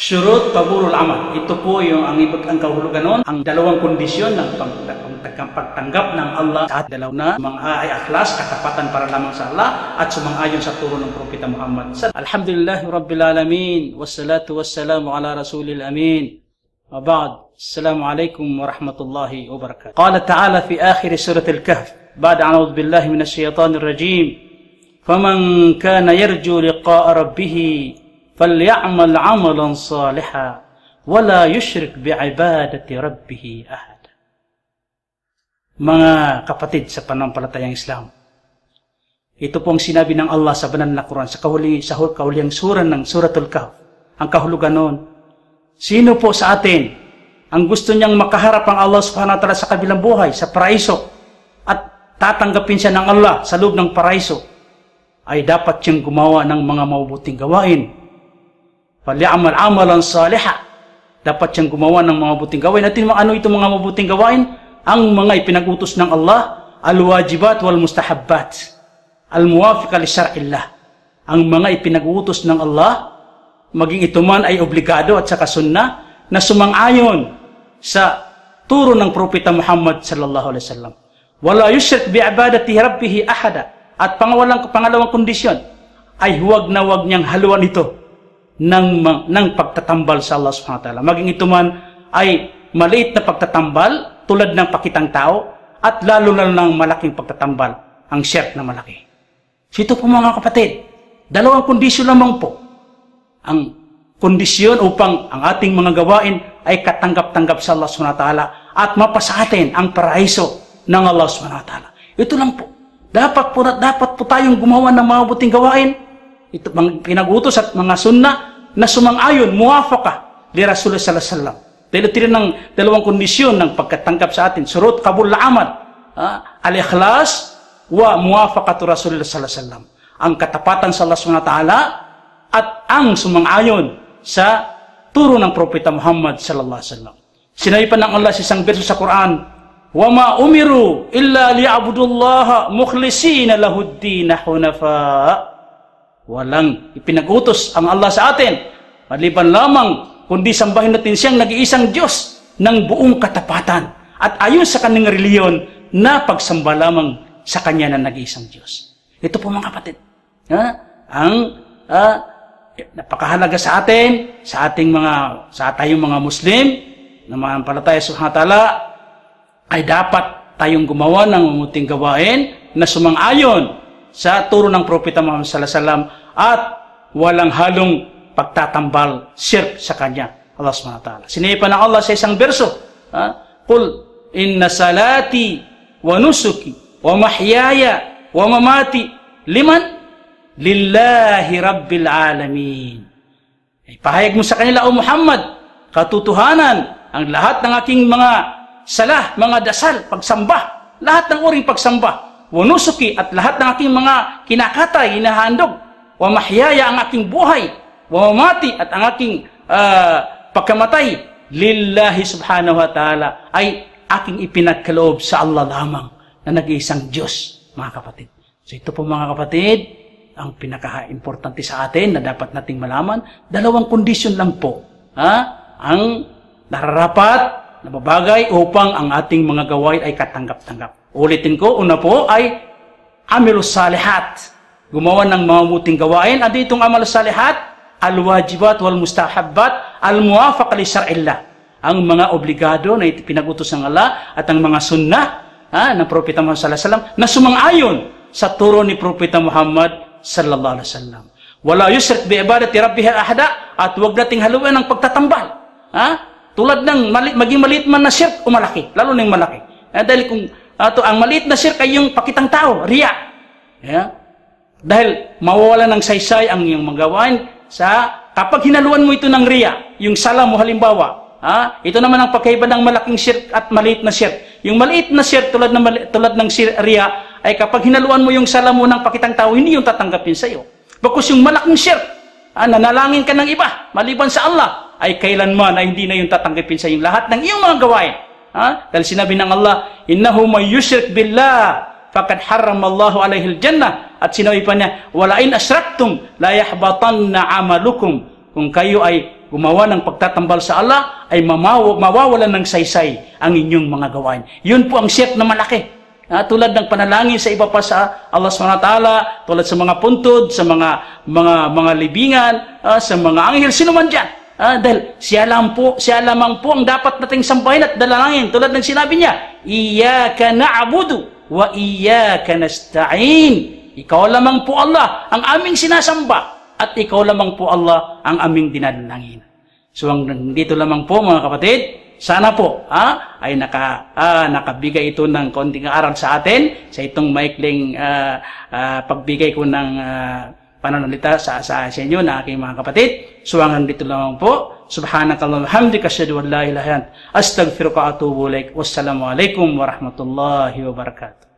Syurut qabulul amal. Ito po yung ang kahulugan nun, ang dalawang kondisyon ng pagtanggap ng Allah at dalaw na ay akhlas, katapatan para lamang sa Allah at sumang-ayon sa turo ng Propeta Muhammad. Alhamdulillahi Rabbil Alamin, wassalatu wassalamu ala Rasulil Amin. Wa ba'd. Assalamualaikum warahmatullahi wabarakatuh. Qala ta'ala fi akhir surat Al-Kahf, ba'da a'udzu billahi minasy syaithanir rajim. Faman kana yarju liqa'a rabbih فليعمل عملا صالحا ولا يشرك بعبادة ربه أحد. Mga kapatid sa pananampalatayang Islam, ito pong sinabi ng Allah sa banal na Quran sa kahuliyang sura ng Suratul Kahf. Ang kahulugan noon, sino po sa atin ang gusto niyang makaharap ang Allah subhanahu wa ta'ala sa kabilang buhay, sa paraiso, at tatanggapin siya ng Allah sa loob ng paraiso, ay dapat siyang gumawa ng mga mabubuting gawain. Falyamal amalan saliha. Dapat siyang gumawa ng mga mabuting gawain. At ano itong mga mabuting gawain? Ang mga ipinag-utos ng Allah, al-wajibat wal mustahabbat, al-muwafiqa li syar'illah. Ang mga ipinag-utos ng Allah, maging ito man ay obligado at saka sunnah, na sumang-ayon sa turo ng Propeta Muhammad sallallahu alaihi wasallam. Wala yushrik bi ibadati rabbih ahada. At pangalawang kondisyon ay huwag na huwag niyang haluan ito ng pagtatambal sa Allah subhanahu wa ta'ala. Maging ito man ay maliit na pagtatambal tulad ng pakitang tao at lalo na ng malaking pagtatambal, ang shirk na malaki. So ito po mga kapatid, dalawang kondisyon lamang po ang kondisyon upang ang ating mga gawain ay katanggap-tanggap sa Allah subhanahu wa ta'ala at mapasa atin ang paraiso ng Allah subhanahu wa ta'ala. Ito lang po. Dapat po tayong gumawa ng mga mabuting gawain. Ito mga pinag-utos at mga sunnah na sumang-ayon, muwafaqa li Rasulullah sallallahu alaihi wasallam. Dahil ito rin ng dalawang kondisyon ng pagkatanggap sa atin. Surut qabul amal, al-ikhlas wa muwafaqatu Rasulullah sallallahu alaihi wasallam. Ang katapatan sa Allah subhanahu wa ta'ala at ang sumang-ayon sa turo ng Propeta Muhammad sallallahu alaihi wasallam. Sinabi pa ng Allah sa isang verso sa Quran, "Wa ma umiru illa liya'budullaha mukhlisina lahud-din hunafa." Walang ipinag-utos ang Allah sa atin maliban lamang kundi sambahin natin siyang nag-iisang Diyos ng buong katapatan at ayon sa kanyang reliyon na pagsamba lamang sa kanya na nag-iisang Diyos. Ito po mga kapatid, ang napakahalaga sa atin, sa tayong mga Muslim na mananampalataya sa subhanahu wa ta'ala, ay dapat tayong gumawa ng mabuting gawain na sumang-ayon sa turo ng Propeta Muhammad sallallahu alaihi wasallam at walang halong pagtatambal, shirk sa kanya, Allah subhanahu wa ta'ala. Sinabi pa ng Allah sa isang verso, "Qul inna salati wa nusuki wa mahyaya wa mamati liman lillahi rabbil alamin." Ipahayag mo sa kanila, O Muhammad, katotohanan, ang lahat ng aking mga salah, mga dasal, pagsamba, lahat ng uring pagsamba, wanusuki at lahat ng aking mga kinakatay, hinahandog, wa mahyaya ang aking buhay, wa mamati at ang aking pagkamatay, lillahi subhanahu wa ta'ala, ay aking ipinagkaloob sa Allah lamang na nag-iisang Diyos, mga kapatid. So ito po mga kapatid, ang pinaka-importante sa atin na dapat nating malaman, dalawang kondisyon lang po ang nararapat na babagay upang ang ating mga gawain ay katanggap-tanggap. Ulitin ko, una po ay amalus salihat. Gumawa ng mga mabuting gawain. At itong amalus salihat, al-wajibat wal mustahabbat, al-muwafaqa li syar'illah. Ang mga obligado na pinag-utos ng Allah at ang mga sunnah ng Propeta Muhammad sallallahu alaihi wasallam na sumang-ayon sa turo ni Propeta Muhammad sallallahu alaihi wasallam. Wala yushrik bi ibadati rabbih ahada, at huwag nating haluan ng pagtatambal. Tulad ng maging maliit man na shirk o malaki, lalo ng malaki. Dahil kung ang maliit na shirk ay yung pakitang tao, riya. Dahil mawawala ng saysay ang iyong magawain kapag hinaluan mo ito ng riya, yung sala mo halimbawa. Ito naman ang pagkaiba ng malaking shirk at maliit na shirk. Yung maliit na shirk tulad ng riya ay kapag hinaluan mo yung sala mo ng pakitang tao, hindi yung tatanggapin sa iyo. Bakos yung malaking shirk, nanalangin ka ng iba maliban sa Allah, ay kailanman ay hindi na yung tatanggapin sa iyong lahat ng iyong mga gawain. Dahil sinabi ng Allah, "Innahu may yushrik billah faqad harramallahu alaihi al-jannah." At sinabi pa niya, "Wala in asyraktum la yahbatanna amalukum." Kung kayo ay gumawa ng pagtatambal sa Allah, ay mawawalan ng saysay ang inyong mga gawain. Yun po ang siyep na malaki. Tulad ng panalangin sa iba pa sa Allah SWT, tulad sa mga puntod, sa mga libingan, sa mga anghel, sino man dyan. Dahil siya lamang po ang dapat nating sambahin at dalangin. Tulad ng sinabi niya, Iyyaka na'budu wa iyyaka nasta'in. Ikaw lamang po Allah ang aming sinasamba at ikaw lamang po Allah ang aming dinadalangin. So dito lamang po mga kapatid, sana po ay nakabigay ito ng konting aral sa atin sa itong maikling pagbigay ko ng pananalita sa inyo na aking mga kapatid. So hanggang dito lamang po. Subhanakallahumma hamdika asyhadu an la ilaha illa anta astaghfiruka wa atubu ilaik. Wassalamu alaikum warahmatullahi wabarakatuh.